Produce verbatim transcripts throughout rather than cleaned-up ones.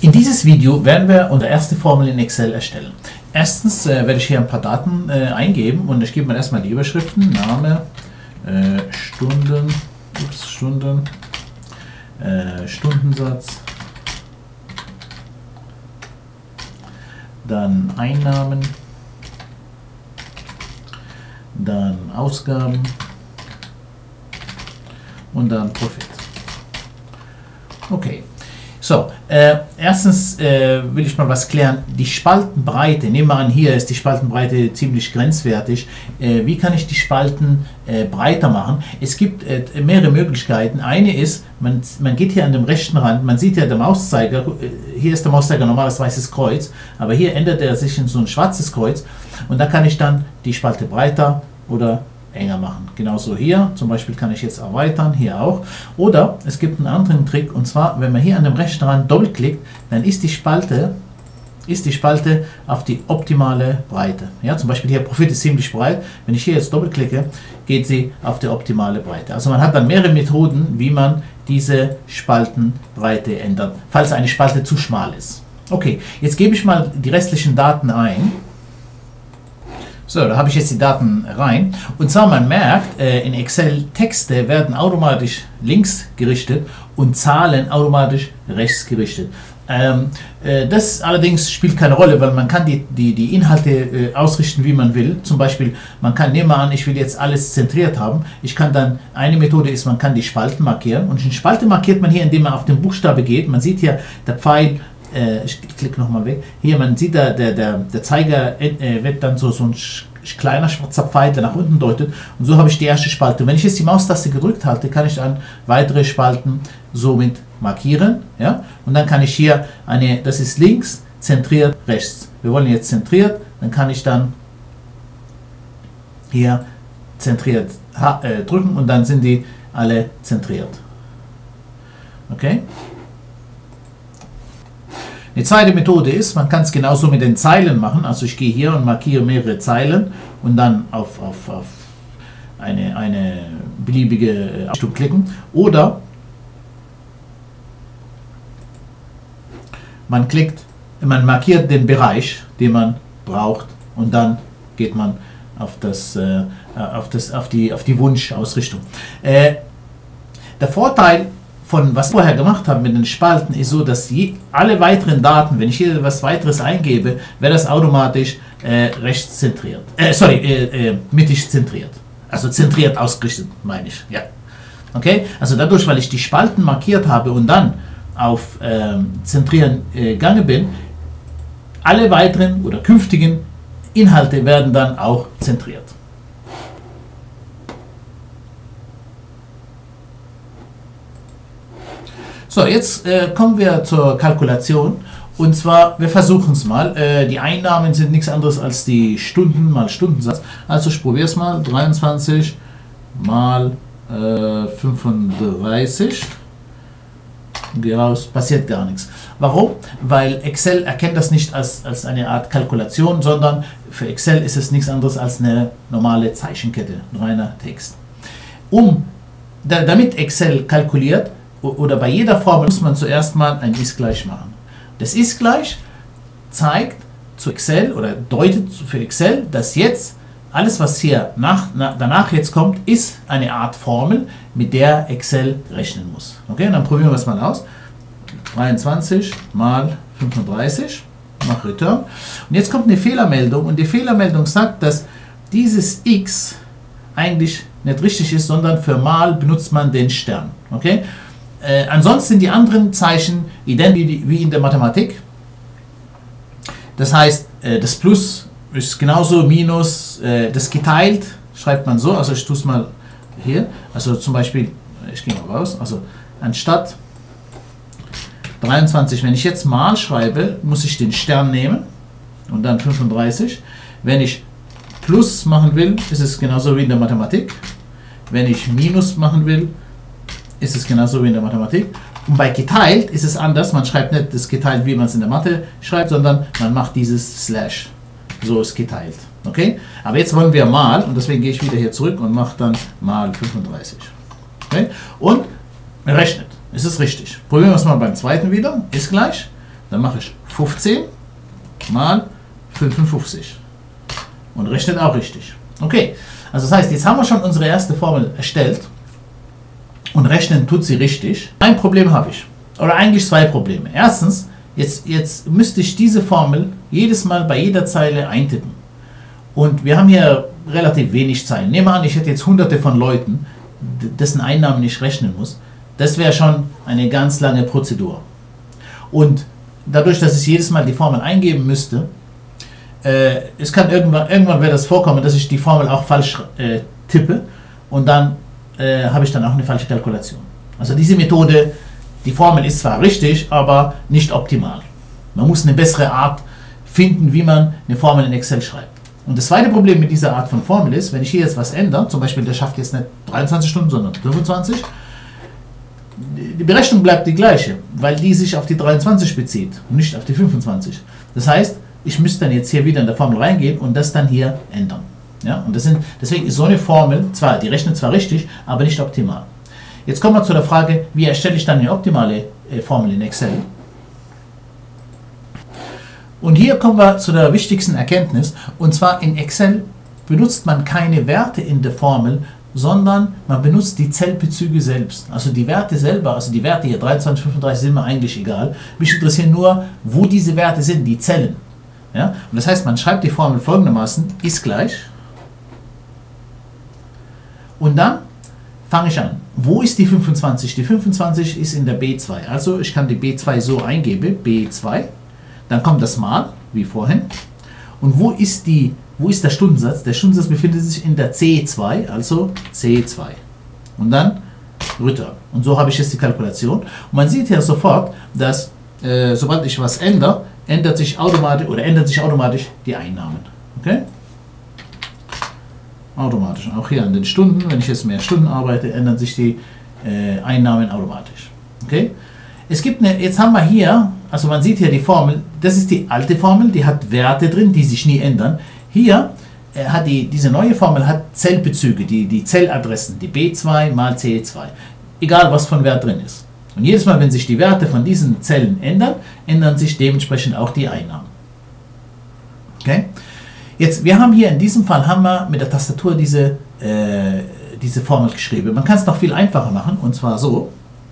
In dieses Video werden wir unsere erste Formel in Excel erstellen. Erstens äh, werde ich hier ein paar Daten äh, eingeben und ich gebe mir erstmal die Überschriften, Name, äh, Stunden, ups, Stunden, äh, Stundensatz, dann Einnahmen, dann Ausgaben und dann Profit. Okay. So, äh, erstens äh, will ich mal was klären. Die Spaltenbreite, nehmen wir an, hier ist die Spaltenbreite ziemlich grenzwertig. Äh, wie kann ich die Spalten äh, breiter machen? Es gibt äh, mehrere Möglichkeiten. Eine ist, man, man geht hier an dem rechten Rand, man sieht ja den Mauszeiger, hier ist der Mauszeiger normales weißes Kreuz, aber hier ändert er sich in so ein schwarzes Kreuz und da kann ich dann die Spalte breiter oder enger machen. Genauso hier, zum Beispiel kann ich jetzt erweitern, hier auch. Oder es gibt einen anderen Trick, und zwar, wenn man hier an dem rechten Rand doppelklickt, dann ist die Spalte, ist die Spalte auf die optimale Breite. Ja, zum Beispiel hier Profit ist ziemlich breit. Wenn ich hier jetzt doppelklicke, geht sie auf die optimale Breite. Also man hat dann mehrere Methoden, wie man diese Spaltenbreite ändert, falls eine Spalte zu schmal ist. Okay, jetzt gebe ich mal die restlichen Daten ein. So, da habe ich jetzt die Daten rein. Und zwar, man merkt, äh, in Excel Texte werden automatisch links gerichtet und Zahlen automatisch rechts gerichtet. Ähm, äh, das allerdings spielt keine Rolle, weil man kann die, die, die Inhalte äh, ausrichten, wie man will. Zum Beispiel, man kann, nehmen wir an, ich will jetzt alles zentriert haben. Ich kann dann, eine Methode ist, man kann die Spalten markieren. Und die Spalte markiert man hier, indem man auf den Buchstabe geht. Man sieht hier, der Pfeil, ich klicke nochmal weg. Hier, man sieht, der, der, der Zeiger äh, wird dann so, so ein kleiner schwarzer Pfeil, der nach unten deutet. Und so habe ich die erste Spalte. Wenn ich jetzt die Maustaste gedrückt halte, kann ich dann weitere Spalten somit markieren. Ja? Und dann kann ich hier eine, das ist links, zentriert, rechts. Wir wollen jetzt zentriert, dann kann ich dann hier zentriert äh, drücken und dann sind die alle zentriert. Okay? Die zweite Methode ist, man kann es genauso mit den Zeilen machen. Also ich gehe hier und markiere mehrere Zeilen und dann auf, auf, auf eine, eine beliebige Einstellung klicken. Oder man klickt, man markiert den Bereich, den man braucht und dann geht man auf, das, äh, auf, das, auf, die, auf die Wunschausrichtung. Äh, der Vorteil von was ich vorher gemacht habe mit den Spalten ist so, dass je, alle weiteren Daten, wenn ich hier was weiteres eingebe, wird das automatisch äh, rechts zentriert. Äh, sorry, äh, äh, mittig zentriert. Also zentriert ausgerichtet, meine ich. Ja. Okay? Also dadurch, weil ich die Spalten markiert habe und dann auf äh, Zentrieren äh, gegangen bin, alle weiteren oder künftigen Inhalte werden dann auch zentriert. So, jetzt äh, kommen wir zur Kalkulation und zwar, wir versuchen es mal. Äh, die Einnahmen sind nichts anderes als die Stunden mal Stundensatz. Also ich probiere es mal. dreiundzwanzig mal äh, fünfunddreißig. Gehe raus, passiert gar nichts. Warum? Weil Excel erkennt das nicht als, als eine Art Kalkulation, sondern für Excel ist es nichts anderes als eine normale Zeichenkette, reiner Text. Um, da, damit Excel kalkuliert, oder bei jeder Formel muss man zuerst mal ein Ist gleich machen. Das Ist gleich zeigt zu Excel oder deutet für Excel, dass jetzt alles, was hier nach, nach, danach jetzt kommt, ist eine Art Formel, mit der Excel rechnen muss. Okay, und dann probieren wir es mal aus. dreiundzwanzig mal fünfunddreißig, mach Return. Und jetzt kommt eine Fehlermeldung und die Fehlermeldung sagt, dass dieses X eigentlich nicht richtig ist, sondern für mal benutzt man den Stern. Okay? Äh, ansonsten sind die anderen Zeichen identisch wie in der Mathematik. Das heißt, äh, das Plus ist genauso Minus, äh, das geteilt schreibt man so, also ich tue es mal hier, also zum Beispiel, ich gehe mal raus, also anstatt dreiundzwanzig, wenn ich jetzt mal schreibe, muss ich den Stern nehmen und dann fünfunddreißig. Wenn ich Plus machen will, ist es genauso wie in der Mathematik. Wenn ich Minus machen will, ist es genauso wie in der Mathematik. Und bei geteilt ist es anders. Man schreibt nicht das geteilt, wie man es in der Mathe schreibt, sondern man macht dieses Slash. So ist geteilt. Okay? Aber jetzt wollen wir mal, und deswegen gehe ich wieder hier zurück und mache dann mal fünfunddreißig. Okay? Und rechnet. Es ist richtig. Probieren wir es mal beim zweiten wieder. Ist gleich. Dann mache ich fünfzehn mal fünfundfünfzig und rechnet auch richtig. Okay, also das heißt, jetzt haben wir schon unsere erste Formel erstellt und rechnen tut sie richtig. Ein Problem habe ich, oder eigentlich zwei Probleme. Erstens, jetzt, jetzt müsste ich diese Formel jedes Mal bei jeder Zeile eintippen. Und wir haben hier relativ wenig Zeilen. Nehmen wir an, ich hätte jetzt hunderte von Leuten, dessen Einnahmen ich rechnen muss. Das wäre schon eine ganz lange Prozedur. Und dadurch, dass ich jedes Mal die Formel eingeben müsste, äh, es kann irgendwann, irgendwann wird das vorkommen, dass ich die Formel auch falsch äh, tippe und dann äh, habe ich dann auch eine falsche Kalkulation. Also diese Methode, die Formel ist zwar richtig, aber nicht optimal. Man muss eine bessere Art finden, wie man eine Formel in Excel schreibt. Und das zweite Problem mit dieser Art von Formel ist, wenn ich hier jetzt was ändere, zum Beispiel der schafft jetzt nicht dreiundzwanzig Stunden, sondern fünfundzwanzig, die Berechnung bleibt die gleiche, weil die sich auf die dreiundzwanzig bezieht und nicht auf die fünfundzwanzig. Das heißt, ich müsste dann jetzt hier wieder in der Formel reingehen und das dann hier ändern. Ja? Und das sind, deswegen ist so eine Formel, zwar, die rechnet zwar richtig, aber nicht optimal. Jetzt kommen wir zu der Frage, wie erstelle ich dann eine optimale äh, Formel in Excel? Und hier kommen wir zu der wichtigsten Erkenntnis, und zwar in Excel benutzt man keine Werte in der Formel, sondern man benutzt die Zellbezüge selbst. Also die Werte selber, also die Werte hier dreiundzwanzig, fünfunddreißig sind mir eigentlich egal. Mich interessieren nur, wo diese Werte sind, die Zellen. Ja? Und das heißt, man schreibt die Formel folgendermaßen, ist gleich. Und dann fange ich an. Wo ist die fünfundzwanzig? Die fünfundzwanzig ist in der B zwei. Also ich kann die B zwei so eingeben, B zwei. Dann kommt das Mal, wie vorhin. Und wo ist, die, wo ist der Stundensatz? Der Stundensatz befindet sich in der C zwei, also C zwei. Und dann Return. Und so habe ich jetzt die Kalkulation. Und man sieht hier sofort, dass äh, sobald ich was ändere, ändert sich automatisch oder ändert sich automatisch die Einnahmen. Okay? Automatisch. Auch hier an den Stunden, wenn ich jetzt mehr Stunden arbeite, ändern sich die äh, Einnahmen automatisch. Okay? Es gibt eine, jetzt haben wir hier, also man sieht hier die Formel, das ist die alte Formel, die hat Werte drin, die sich nie ändern. Hier äh, hat die, diese neue Formel hat Zellbezüge, die, die Zelladressen, die B zwei mal C zwei, egal was von Wert drin ist. Und jedes Mal, wenn sich die Werte von diesen Zellen ändern, ändern sich dementsprechend auch die Einnahmen. Okay? Jetzt, wir haben hier in diesem Fall haben wir mit der Tastatur diese, äh, diese Formel geschrieben. Man kann es noch viel einfacher machen, und zwar so.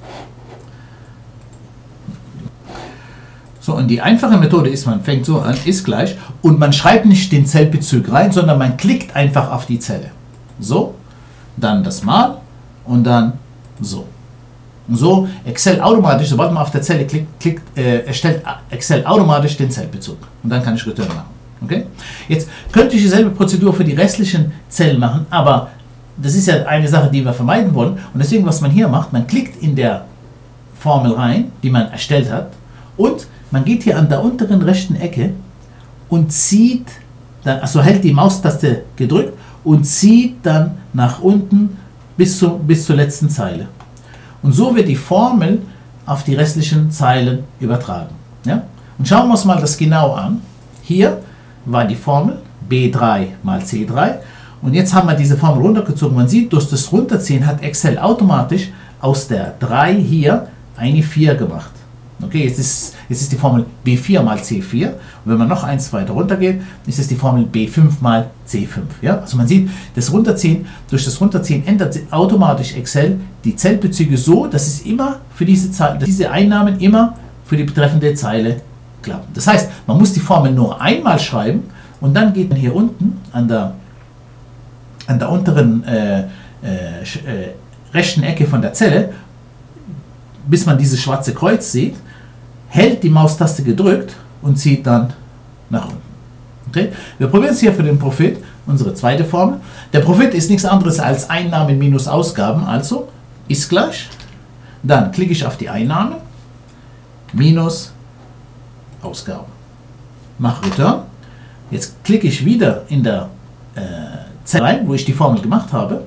So, und die einfache Methode ist, man fängt so an, ist gleich, und man schreibt nicht den Zellbezug rein, sondern man klickt einfach auf die Zelle. So, dann das Mal und dann so. Und so Excel automatisch, sobald man auf der Zelle klickt, klickt äh, erstellt Excel automatisch den Zellbezug. Und dann kann ich Return machen. Okay? Jetzt könnte ich dieselbe Prozedur für die restlichen Zellen machen, aber das ist ja eine Sache, die wir vermeiden wollen. Und deswegen, was man hier macht, man klickt in der Formel rein, die man erstellt hat, und man geht hier an der unteren rechten Ecke und zieht, dann, also hält die Maustaste gedrückt und zieht dann nach unten bis, zu, bis zur letzten Zeile. Und so wird die Formel auf die restlichen Zeilen übertragen. Ja? Und schauen wir uns mal das genau an. Hier war die Formel B drei mal C drei und jetzt haben wir diese Formel runtergezogen. Man sieht, durch das Runterziehen hat Excel automatisch aus der drei hier eine vier gemacht. Okay, jetzt ist, jetzt ist die Formel B vier mal C vier und wenn man noch eins weiter runter geht, ist es die Formel B fünf mal C fünf. Ja? Also man sieht, das Runterziehen, durch das Runterziehen ändert automatisch Excel die Zellbezüge so, dass es immer für diese, Zeile, diese Einnahmen immer für die betreffende Zeile klappt. Das heißt, man muss die Formel nur einmal schreiben und dann geht man hier unten an der, an der unteren äh, äh, äh, rechten Ecke von der Zelle, bis man dieses schwarze Kreuz sieht, hält die Maustaste gedrückt und zieht dann nach unten. Okay? Wir probieren es hier für den Profit, unsere zweite Formel. Der Profit ist nichts anderes als Einnahmen minus Ausgaben, also ist gleich. Dann klicke ich auf die Einnahmen minus Ausgaben. Mache Return. Jetzt klicke ich wieder in der äh, Zelle rein, wo ich die Formel gemacht habe.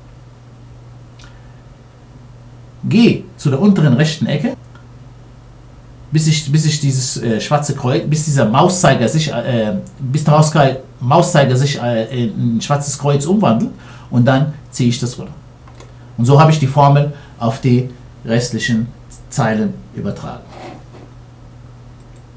Gehe zu der unteren rechten Ecke, bis ich, bis ich dieses äh, schwarze Kreuz, bis dieser Mauszeiger sich, äh, bis der Mauszeiger, Mauszeiger sich äh, in ein schwarzes Kreuz umwandelt, und dann ziehe ich das runter. Und so habe ich die Formel auf die restlichen Zeilen übertragen.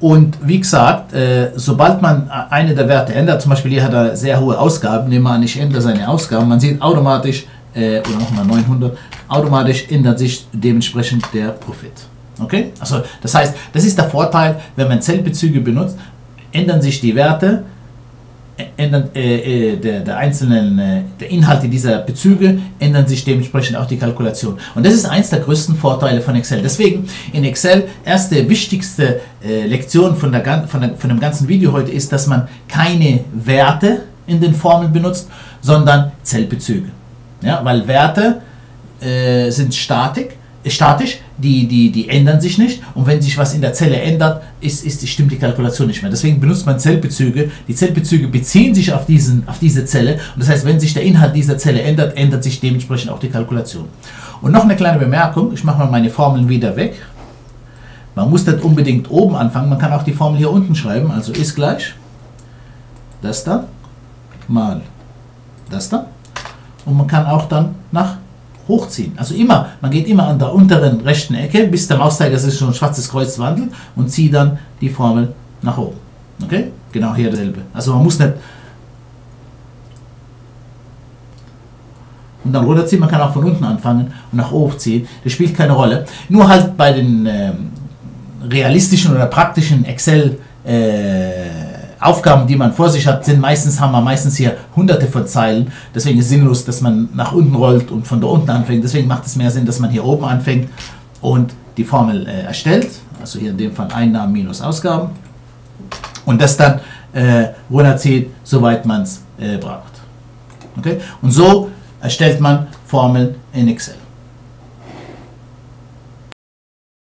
Und wie gesagt, äh, sobald man eine der Werte ändert, zum Beispiel hier hat er sehr hohe Ausgaben, nehmen wir an, ich ändere seine Ausgaben, man sieht automatisch, äh, oder nochmal neunhundert, automatisch ändert sich dementsprechend der Profit. Okay? Also das heißt, das ist der Vorteil, wenn man Zellbezüge benutzt, ändern sich die Werte, ändern äh, äh, der, der einzelnen äh, der Inhalte dieser Bezüge, ändern sich dementsprechend auch die Kalkulation. Und das ist eins der größten Vorteile von Excel. Deswegen in Excel, erste wichtigste äh, Lektion von, der, von, der, von dem ganzen Video heute ist, dass man keine Werte in den Formeln benutzt, sondern Zellbezüge. Ja, weil Werte äh, sind Statik, statisch, die, die, die ändern sich nicht, und wenn sich was in der Zelle ändert, ist, ist, stimmt die Kalkulation nicht mehr. Deswegen benutzt man Zellbezüge. Die Zellbezüge beziehen sich auf, diesen, auf diese Zelle, und das heißt, wenn sich der Inhalt dieser Zelle ändert, ändert sich dementsprechend auch die Kalkulation. Und noch eine kleine Bemerkung, ich mache mal meine Formeln wieder weg. Man muss nicht unbedingt oben anfangen, man kann auch die Formel hier unten schreiben, also ist gleich das da mal das da, und man kann auch dann nach hochziehen. Also immer, man geht immer an der unteren rechten Ecke, bis der Mauszeiger sich schon ein schwarzes Kreuz wandelt, und zieht dann die Formel nach oben. Okay? Genau hier dasselbe. Also man muss nicht und dann runterziehen, man kann auch von unten anfangen und nach oben ziehen. Das spielt keine Rolle. Nur halt bei den ähm, realistischen oder praktischen Excel äh, Aufgaben, die man vor sich hat, sind meistens, haben wir meistens hier hunderte von Zeilen. Deswegen ist es sinnlos, dass man nach unten rollt und von da unten anfängt. Deswegen macht es mehr Sinn, dass man hier oben anfängt und die Formel äh, erstellt. Also hier in dem Fall Einnahmen minus Ausgaben. Und das dann äh, runterzieht, soweit man es äh, braucht. Okay? Und so erstellt man Formeln in Excel.